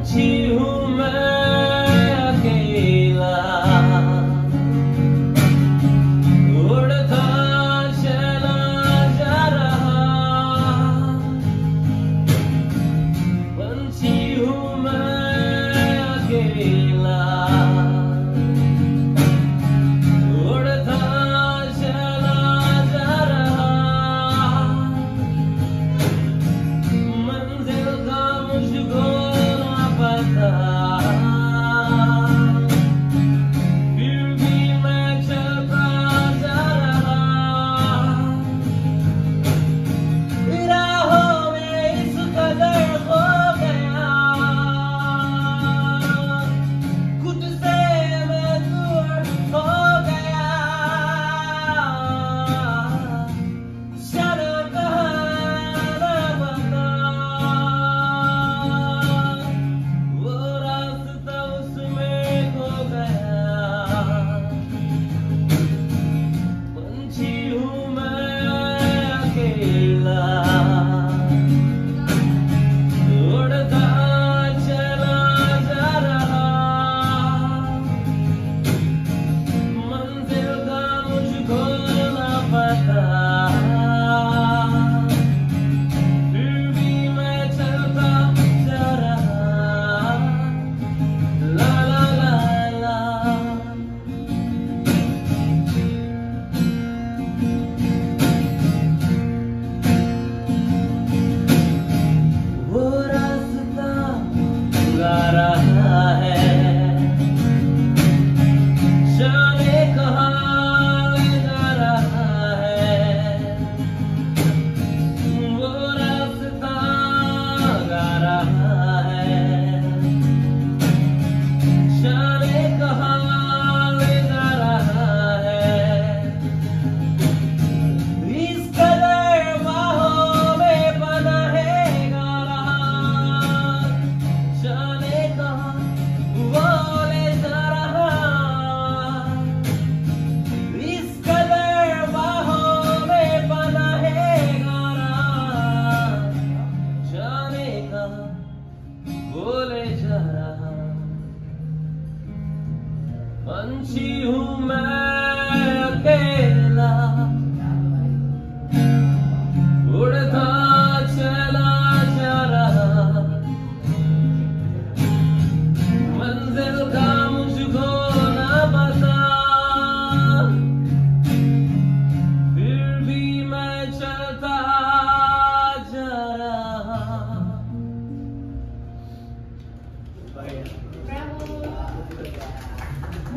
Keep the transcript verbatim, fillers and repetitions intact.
पंछी हूँ मैं अकेला, उड़ता चला जा रहा। पंछी हूँ मैं अकेला, उड़ता चला जा रहा। मंजिल का मुझको ना पता, फिर भी मैं चलता जा रहा। राहों में इस कदर खो गया, खुद से मैं दूर हो गया। जाना कहाँ ना पता, वो रास्ता उसमें खो गया। पंछी हूँ मैं अकेला, उड़ता चला जा रहा। मंजिल का मुझको ना पता, फिर भी मैं चलता जा रहा। ला ला ला ला। वो रास्ता गा रहा है, जाने कहाँ ले जा रहा है। वो रास्ता गा रहा है, जाने कहाँ ले जा रहा है। इस कदर बाहों में पनाहेगा रहा, जाने कहाँ वो ले जा रहा। इस कदर बाहों में पनाहेगा रहा, जाने कहाँ वो ले जा रहा। पंछी हूँ मैं अकेला, उड़ता चला जा रहा। मंजिल का मुझको ना पता, फिर भी मैं चलता जा रहा। Bravo!